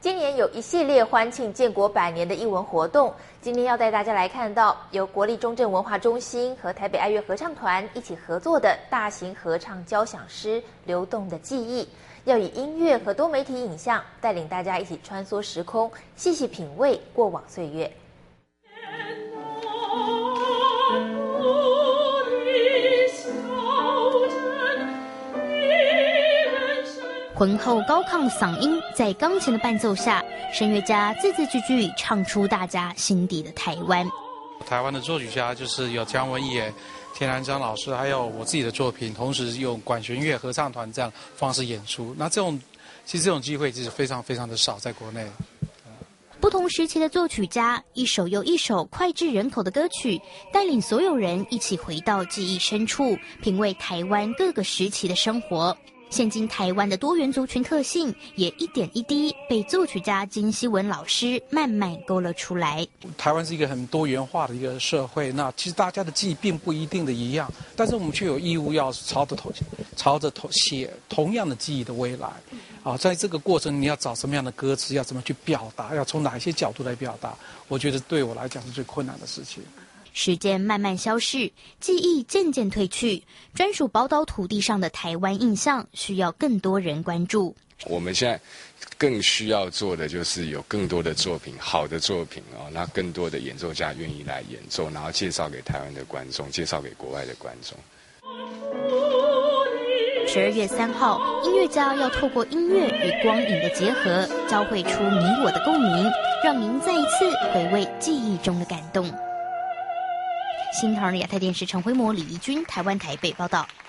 今年有一系列欢庆建国100年的艺文活动，今天要带大家来看到由国立中正文化中心和台北爱乐合唱团一起合作的大型合唱交响诗《流动的记忆》，要以音乐和多媒体影像带领大家一起穿梭时空，细细品味过往岁月。 浑厚高亢嗓音在钢琴的伴奏下，声乐家字字句句唱出大家心底的台湾。 台湾的作曲家就是有姜文也、田南章老师，还有我自己的作品，同时用管弦乐合唱团这样方式演出。那其实这种机会其实非常非常的少，在国内。 不同时期的作曲家，一首又一首脍炙人口的歌曲，带领所有人一起回到记忆深处，品味台湾各个时期的生活。现今台湾的多元族群特性，也一点一滴被作曲家金希文老师慢慢勾勒出来。 台湾是一个很多元化的一个社会，那其实大家的记忆并不一定的一样，但是我们却有义务要朝着写同样的记忆的未来。在这个过程你要找什么样的歌词，要怎么去表达，要从哪些角度来表达，我觉得对我来讲是最困难的事情。 时间慢慢消逝，记忆渐渐褪去，专属宝岛土地上的台湾印象需要更多人关注。 我们现在更需要做的就是有更多的作品，好的作品那更多的演奏家愿意来演奏，然后介绍给台湾的观众，介绍给国外的观众。 12月3号，音乐家要透过音乐与光影的结合，交汇出你我的共鸣，让您再一次回味记忆中的感动。新唐人亚太电视陈辉模、李怡君，台湾台北报道。